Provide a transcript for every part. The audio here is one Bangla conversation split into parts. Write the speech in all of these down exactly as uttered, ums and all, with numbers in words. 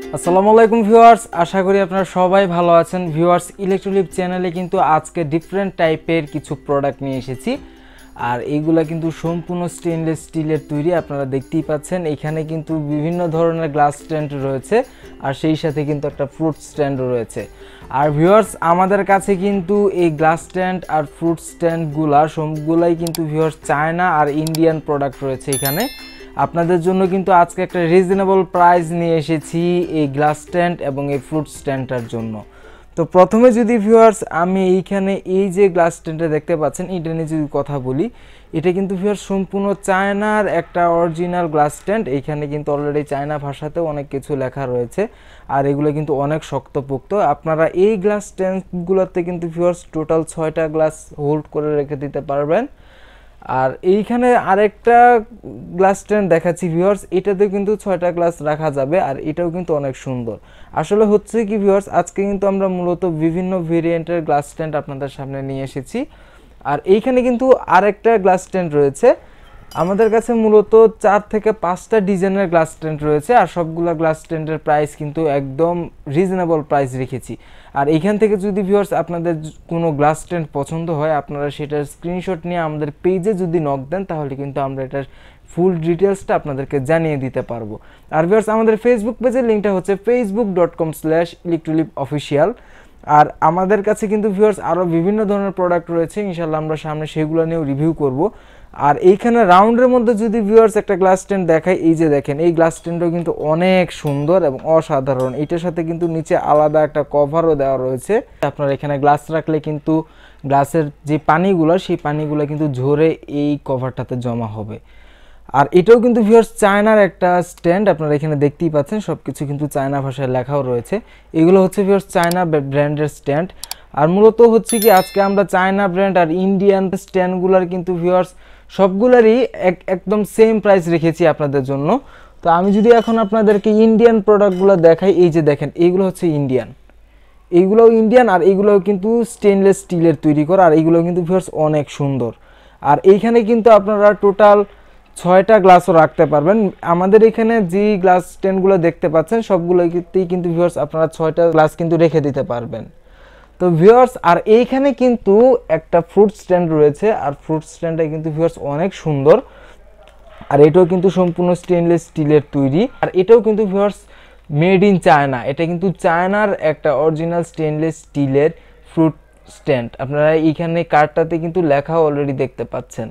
আসসালামু আলাইকুম ভিউয়ার্স, আশা করি আপনারা সবাই ভালো আছেন। ভিউয়ার্স, ইলেকট্রলিভ চ্যানেলে কিন্তু আজকে ডিফারেন্ট টাইপের কিছু প্রোডাক্ট নিয়ে এসেছি, আর এইগুলা কিন্তু সম্পূর্ণ স্টেনলেস স্টিলের তৈরি। আপনারা দেখতেই পাচ্ছেন এখানে কিন্তু বিভিন্ন ধরনের গ্লাস স্ট্যান্ড রয়েছে, আর সেই সাথে কিন্তু একটা ফ্রুট স্ট্যান্ডও রয়েছে। আর ভিউয়ার্স, আমাদের কাছে কিন্তু এই গ্লাস স্ট্যান্ড আর ফ্রুট স্ট্যান্ডগুলা সবগুলাই কিন্তু ভিউয়ার্স চায়না আর ইন্ডিয়ান প্রোডাক্ট রয়েছে এখানে। আপনাদের জন্য কিন্তু আজকে একটা রিজনেবল প্রাইস নিয়ে এসেছি এই গ্লাস স্ট্যান্ড এবং এই ফ্রুট স্ট্যান্ডটার জন্য। তো প্রথমে যদি ভিউয়ার্স আমি এইখানে এই যে গ্লাস স্ট্যান্ডটা দেখতে পাচ্ছেন, এটা নিয়ে যদি কথা বলি, এটা কিন্তু ভিউয়ার্স সম্পূর্ণ চায়নার একটা অরিজিনাল গ্লাস স্ট্যান্ড। এইখানে কিন্তু অলরেডি চায়না ভাষাতেও অনেক কিছু লেখা রয়েছে, আর এগুলো কিন্তু অনেক শক্তপোক্ত। আপনারা এই গ্লাস স্ট্যান্ডগুলোতে কিন্তু ভিউয়ার্স টোটাল ছয়টা গ্লাস হোল্ড করে রেখে দিতে পারবেন। আর এইখানে আরেকটা গ্লাস স্ট্যান্ড দেখাচ্ছি ভিউয়ার্স, এটাতে কিন্তু ছয়টা গ্লাস রাখা যাবে, আর এটাও কিন্তু অনেক সুন্দর। আসলে হচ্ছে কি ভিউয়ার্স, আজকে কিন্তু আমরা মূলত বিভিন্ন ভেরিয়েন্টের গ্লাস স্ট্যান্ড আপনাদের সামনে নিয়ে এসেছি। আর এইখানে কিন্তু আরেকটা গ্লাস স্ট্যান্ড রয়েছে। আমাদের কাছে মূলত চার থেকে পাঁচটা ডিজাইনের গ্লাস স্ট্যান্ড রয়েছে, আর সবগুলো গ্লাস স্ট্যান্ডের প্রাইস কিন্তু একদম রিজনেবল প্রাইস রেখেছি। আর এইখান থেকে যদি ভিউয়ার্স আপনাদের কোনো গ্লাস স্ট্যান্ড পছন্দ হয়, আপনারা সেটার স্ক্রিনশট নিয়ে আমাদের পেজে যদি নক দেন, তাহলে কিন্তু আমরা এটার ফুল ডিটেলসটা আপনাদেরকে জানিয়ে দিতে পারবো। আর ভিউয়ার্স, আমাদের ফেসবুক পেজের লিঙ্কটা হচ্ছে Facebook dot com slash Electrolive official. আর আমাদের কাছে কিন্তু ভিউয়ার্স আরও বিভিন্ন ধরনের প্রোডাক্ট রয়েছে, ইনশাল্লাহ আমরা সামনে সেগুলো নিয়েও রিভিউ করব। আর এইখানে রাউন্ডের মধ্যে যদি ভিউয়ার্স একটা গ্লাস স্ট্যান্ড দেখাই, এই যে দেখেন, এই গ্লাস স্ট্যান্ডও কিন্তু অনেক সুন্দর এবং অসাধারণ। এটার সাথে কিন্তু নিচে আলাদা একটা কভারও দেওয়া রয়েছে। আপনারা এখানে গ্লাস রাখলে কিন্তু গ্লাসের যে পানিগুলো, সেই পানিগুলো কিন্তু ঝরে এই কভারটাতে জমা হবে। আর এটাও কিন্তু ভিউয়ার্স চায়নার একটা স্ট্যান্ড, আপনারা এখানে দেখতেই পাচ্ছেন সব কিছু কিন্তু চায়না ভাষায় লেখাও রয়েছে। এগুলো হচ্ছে ভিউয়ার্স চায়না ব্র্যান্ডের স্ট্যান্ড। আর মূলত হচ্ছে কি, আজকে আমরা চায়না ব্র্যান্ড আর ইন্ডিয়ান স্ট্যান্ডগুলোর কিন্তু ভিউয়ার্স সবগুলারই এক একদম সেম প্রাইস রেখেছি আপনাদের জন্য। তো আমি যদি এখন আপনাদেরকে ইন্ডিয়ান প্রোডাক্টগুলো দেখাই, এই যে দেখেন, এইগুলো হচ্ছে ইন্ডিয়ান, এইগুলোও ইন্ডিয়ান, আর এইগুলোও কিন্তু স্টেনলেস স্টিলের তৈরি করা, আর এইগুলো কিন্তু ভিউয়ার্স অনেক সুন্দর। আর এইখানে কিন্তু আপনারা টোটাল ছয়টা গ্লাসও রাখতে পারবেন। আমাদের এখানে যে গ্লাস স্ট্যান্ডগুলো দেখতে পাচ্ছেন, সবগুলোতেই কিন্তু ভিউয়ার্স আপনারা ছয়টা গ্লাস কিন্তু রেখে দিতে পারবেন। তো ভিউয়ার্স, আর এইখানে কিন্তু একটা ফ্রুট স্ট্যান্ড রয়েছে, আর ফ্রুট স্ট্যান্ডটা কিন্তু ভিউয়ার্স অনেক সুন্দর, আর এটাও কিন্তু সম্পূর্ণ স্টেনলেস স্টিলের তৈরি। আর এটাও কিন্তু ভিউয়ার্স মেড ইন চায়না, এটা কিন্তু চায়নার একটা অরিজিনাল স্টেনলেস স্টিলের ফ্রুট স্ট্যান্ড। আপনারা এইখানে কার্ডটাতে কিন্তু লেখা অলরেডি দেখতে পাচ্ছেন।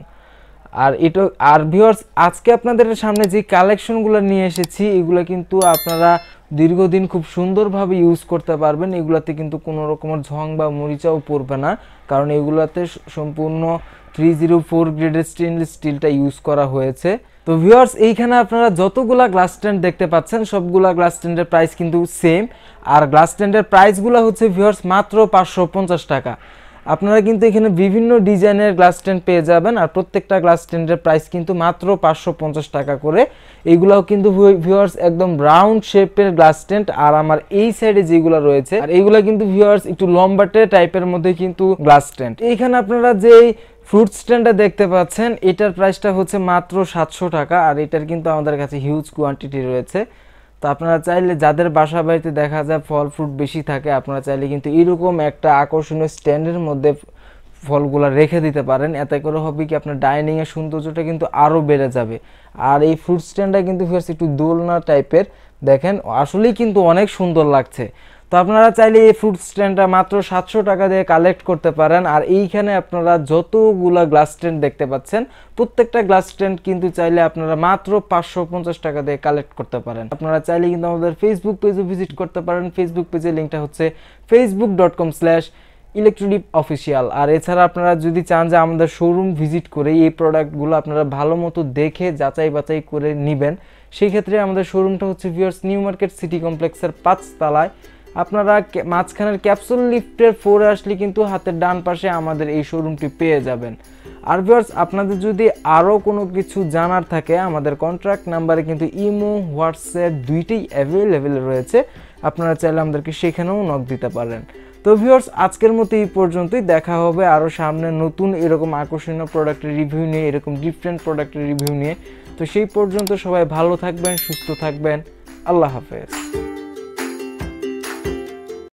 আর এটা আর ভিউয়ার্স, আজকে আপনাদের সামনে যে কালেকশনগুলো নিয়ে এসেছি, এগুলো কিন্তু আপনারা দীর্ঘদিন খুব সুন্দরভাবে ইউজ করতে পারবেন। এগুলাতে কিন্তু কোনো রকমের ঝং বা মরিচাও পড়বে না, কারণ এগুলাতে সম্পূর্ণ থ্রি জিরো ফোর গ্রেডের স্টেনলেস স্টিলটা ইউজ করা হয়েছে। তো ভিউয়ার্স, এইখানে আপনারা যতগুলা গ্লাস স্ট্যান্ড দেখতে পাচ্ছেন, সবগুলা গ্লাস স্ট্যান্ডের প্রাইস কিন্তু সেম। আর গ্লাস স্ট্যান্ডের প্রাইসগুলো হচ্ছে ভিউয়ার্স মাত্র পাঁচশো পঞ্চাশ টাকা। আপনারা কিন্তু এখানে বিভিন্ন ডিজাইনের গ্লাস স্ট্যান্ড পেয়ে যাবেন, আর প্রত্যেকটা গ্লাস স্ট্যান্ডের প্রাইস কিন্তু মাত্র পাঁচশো পঞ্চাশ টাকা করে। এইগুলাও কিন্তু ভিউয়ার্স একদম রাউন্ড শেপের গ্লাস স্ট্যান্ড। আর আমার এই সাইডে যেগুলো রয়েছে, আর এইগুলো কিন্তু ভিউয়ার্স একটু লম্বাটে টাইপের মধ্যে কিন্তু গ্লাস স্ট্যান্ড। এইখানে আপনারা যেই ফ্রুট স্ট্যান্ডটা দেখতে পাচ্ছেন, এটার প্রাইসটা হচ্ছে মাত্র সাতশো টাকা, আর এটার কিন্তু আমাদের কাছে হিউজ কোয়ান্টিটি রয়েছে। তো আপনারা চাইলে, যাদের বাসা বাড়িতে দেখা যায় ফল ফ্রুট বেশি থাকে, আপনারা চাইলে কিন্তু এরকম একটা আকর্ষণীয় স্ট্যান্ডের মধ্যে ফলগুলো রেখে দিতে পারেন। এতে করে হবে কি, আপনার ডাইনিংয়ের সৌন্দর্যটা কিন্তু আরও বেড়ে যাবে। আর এই ফ্রুট স্ট্যান্ডটা কিন্তু একটু দোলনা টাইপের, দেখেন আসলেই কিন্তু অনেক সুন্দর লাগছে। তো আপনারা চাইলে এই ফ্রুট স্ট্যান্ডটা মাত্র সাতশো টাকা দিয়ে কালেক্ট করতে পারেন। আর এইখানে আপনারা যতগুলা গ্লাস স্ট্যান্ড দেখতে পাচ্ছেন, প্রত্যেকটা গ্লাস স্ট্যান্ড কিন্তু চাইলে আপনারা মাত্র পাঁচশো পঞ্চাশ টাকা দিয়ে কালেক্ট করতে পারেন। আপনারা চাইলে কিন্তু আমাদের ফেসবুক পেজে ভিজিট করতে পারেন। ফেসবুক পেজের লিঙ্কটা হচ্ছে Facebook dot com slash Electrolive official. আর এছাড়া আপনারা যদি চান যে আমাদের শোরুম ভিজিট করে এই প্রোডাক্টগুলো আপনারা ভালো মতো দেখে যাচাই বাছাই করে নেবেন, সেই ক্ষেত্রে আমাদের শোরুমটা হচ্ছে ভিউয়ার্স নিউ মার্কেট সিটি কমপ্লেক্সের পাঁচ তলায়। আপনারা মাঝখানের ক্যাপসুল লিফটের ফোরে আসলে কিন্তু হাতের ডান পাশে আমাদের এই শোরুমটি পেয়ে যাবেন। আর ভিউয়ার্স, আপনাদের যদি আরও কোনো কিছু জানার থাকে, আমাদের কন্ট্যাক্ট নাম্বারে কিন্তু ইমো হোয়াটসঅ্যাপ দুইটাই অ্যাভেলেবেল রয়েছে। আপনারা চাইলে আমাদেরকে সেখানেও নক দিতে পারেন। তো ভিউয়ার্স, আজকের মতো এই পর্যন্তই। দেখা হবে আরও সামনে নতুন এরকম আকর্ষণীয় প্রোডাক্টের রিভিউ নিয়ে, এরকম ডিফারেন্ট প্রোডাক্টের রিভিউ নিয়ে। তো সেই পর্যন্ত সবাই ভালো থাকবেন, সুস্থ থাকবেন। আল্লাহ হাফেজ।